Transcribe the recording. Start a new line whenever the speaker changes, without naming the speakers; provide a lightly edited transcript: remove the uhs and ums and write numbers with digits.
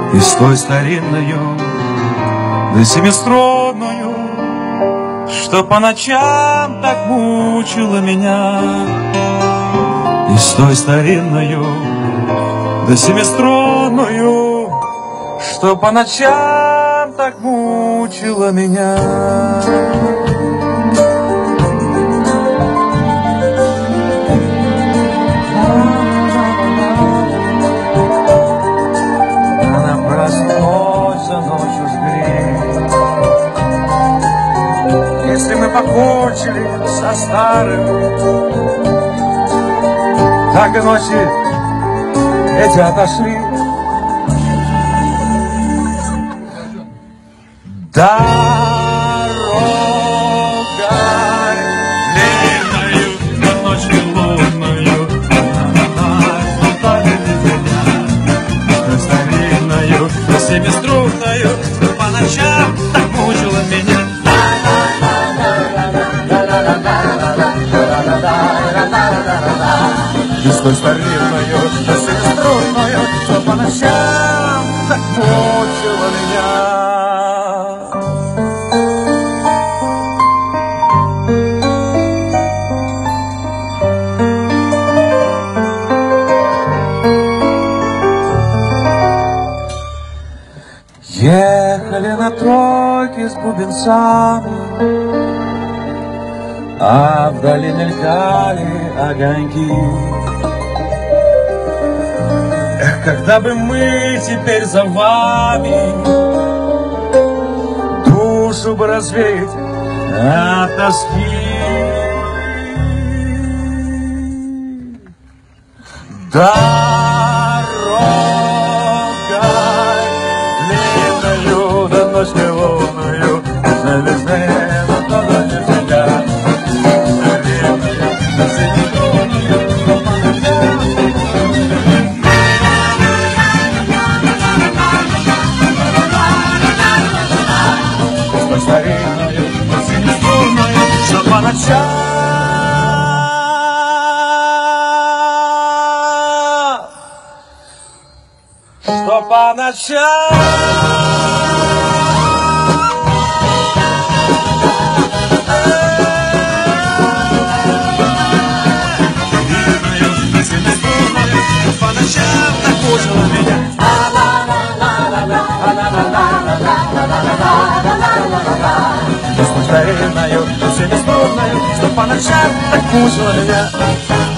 И с той старинною, да семиструнную, что по ночам так мучила меня. И с той старинною, да семиструнную, что по ночам так мучила меня. Она проснулась за ночью с грех. Если мы покончили со старым, так и ночи эти отошли. Дорога длинною, на ночью лунную, старинною, семиструнною, по ночам так мучила меня. И с той старинною, семиструнною, что по ночам так мучила меня. Ехали на тройке с бубенцами, а вдали мелькали огоньки. Эх, когда бы мы теперь за вами душу бы развеять от тоски. Ночью лунную, на весне, но тоже не всегда. С старинною, семиструнною, что по ночам, что по ночам. Старинною, семиструнною, что по ночам так мучила меня.